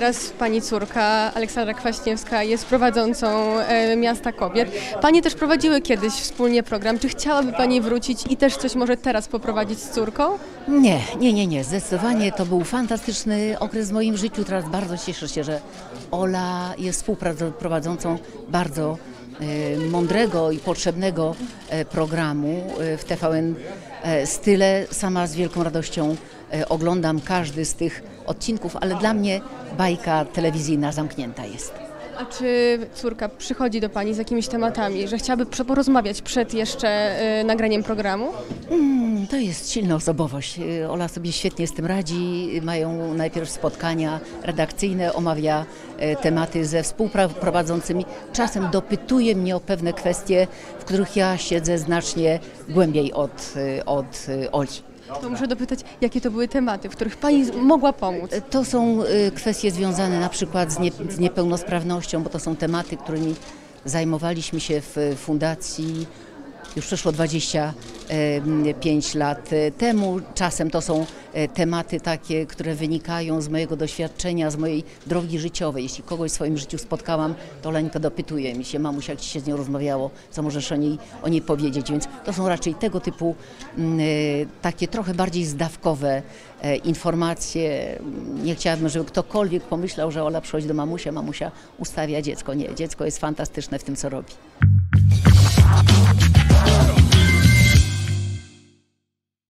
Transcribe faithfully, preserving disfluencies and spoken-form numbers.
Teraz pani córka Aleksandra Kwaśniewska jest prowadzącą e, Miasta Kobiet. Panie też prowadziły kiedyś wspólnie program. Czy chciałaby pani wrócić i też coś może teraz poprowadzić z córką? Nie, nie, nie, nie. Zdecydowanie to był fantastyczny okres w moim życiu. Teraz bardzo cieszę się, że Ola jest współprowadzącą bardzo e, mądrego i potrzebnego e, programu e, w T V N e, Style. Sama z wielką radością e, oglądam każdy z tych odcinków, ale dla mnie bajka telewizyjna zamknięta jest. A czy córka przychodzi do pani z jakimiś tematami, że chciałaby porozmawiać przed jeszcze y, nagraniem programu? Mm, to jest silna osobowość. Ola sobie świetnie z tym radzi. Mają najpierw spotkania redakcyjne, omawia e, tematy ze współprowadzącymi. Czasem dopytuje mnie o pewne kwestie, w których ja siedzę znacznie głębiej od, od Oli. To muszę dopytać, jakie to były tematy, w których pani mogła pomóc? To są kwestie związane na przykład z, nie, z niepełnosprawnością, bo to są tematy, którymi zajmowaliśmy się w fundacji już przeszło dwadzieścia pięć lat temu. Czasem to są tematy takie, które wynikają z mojego doświadczenia, z mojej drogi życiowej. Jeśli kogoś w swoim życiu spotkałam, to Leńka dopytuje mi się: mamuś, jak ci się z nią rozmawiało, co możesz o niej, o niej powiedzieć? Więc to są raczej tego typu takie trochę bardziej zdawkowe informacje. Nie chciałabym, żeby ktokolwiek pomyślał, że Ola przychodzi do mamusia, mamusia ustawia dziecko. Nie, dziecko jest fantastyczne w tym, co robi.